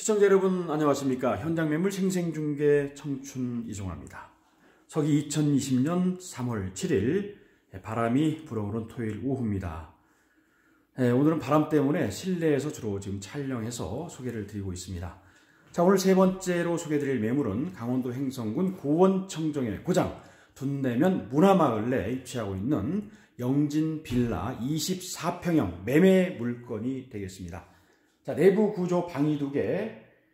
시청자 여러분 안녕하십니까. 현장매물 생생중개 청춘 이종화입니다. 서기 2020년 3월 7일 바람이 불어오는 토요일 오후입니다. 오늘은 바람 때문에 실내에서 주로 지금 촬영해서 소개를 드리고 있습니다. 자, 오늘 세 번째로 소개드릴 매물은 강원도 횡성군 고원청정의 고장 둔내면 문화마을 내에 위치하고 있는 영진 빌라 24평형 매매 물건이 되겠습니다. 자, 내부 구조 방이 2개,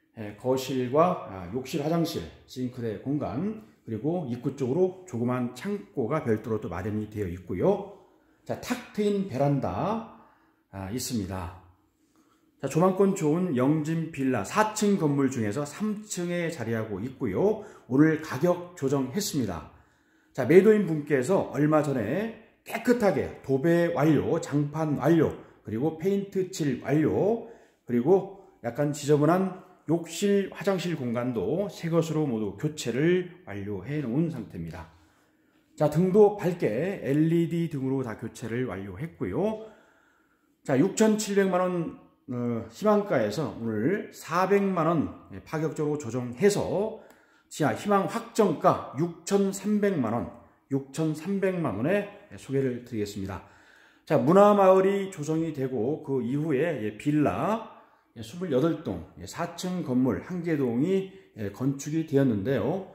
거실과 욕실, 화장실, 싱크대 공간, 그리고 입구 쪽으로 조그만 창고가 별도로 또 마련이 되어 있고요. 자, 탁 트인 베란다 있습니다. 자, 조망권 좋은 영진 빌라 4층 건물 중에서 3층에 자리하고 있고요. 오늘 가격 조정했습니다. 자, 매도인 분께서 얼마 전에 깨끗하게 도배 완료, 장판 완료, 그리고 페인트 칠 완료, 그리고 약간 지저분한 욕실, 화장실 공간도 새 것으로 모두 교체를 완료해 놓은 상태입니다. 자, 등도 밝게 LED 등으로 다 교체를 완료했고요. 자, 6,700만원 희망가에서 오늘 400만원 파격적으로 조정해서 지하 희망 확정가 6,300만원, 6,300만원에 소개를 드리겠습니다. 자, 문화마을이 조성이 되고 그 이후에 빌라 28동 4층 건물 1개동이 건축이 되었는데요.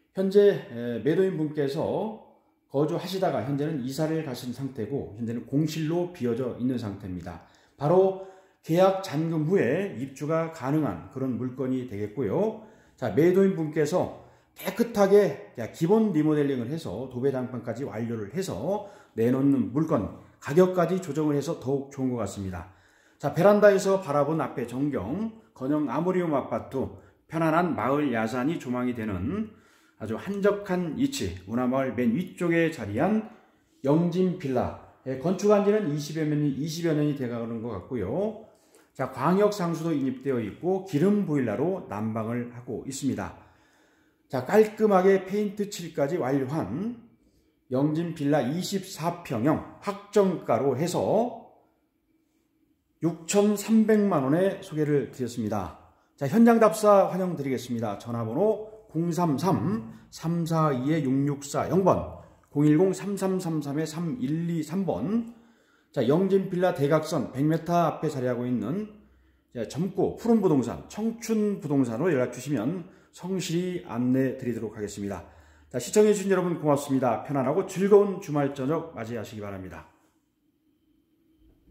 현재 매도인 분께서 거주하시다가 현재는 이사를 가신 상태고 현재는 공실로 비어져 있는 상태입니다. 바로 계약 잔금 후에 입주가 가능한 그런 물건이 되겠고요. 자, 매도인 분께서 깨끗하게 기본 리모델링을 해서 도배 장판까지 완료를 해서 내놓는 물건 가격까지 조정을 해서 더욱 좋은 것 같습니다. 자, 베란다에서 바라본 앞에 전경, 건영 아모리움 아파트, 편안한 마을 야산이 조망이 되는 아주 한적한 위치, 문화마을 맨 위쪽에 자리한 영진 빌라. 건축한 지는 20여 년이 돼가는 것 같고요. 자, 광역 상수도 인입되어 있고 기름 보일러로 난방을 하고 있습니다. 자, 깔끔하게 페인트 칠까지 완료한 영진 빌라 24평형 확정가로 해서 6,300만원에 소개를 드렸습니다. 자, 현장 답사 환영드리겠습니다. 전화번호 033-342-6640번, 010-3333-3123번. 자, 영진 빌라 대각선 100m 앞에 자리하고 있는 젊고 푸른 부동산, 청춘 부동산으로 연락 주시면 성실히 안내 드리도록 하겠습니다. 자, 시청해주신 여러분 고맙습니다. 편안하고 즐거운 주말 저녁 맞이하시기 바랍니다.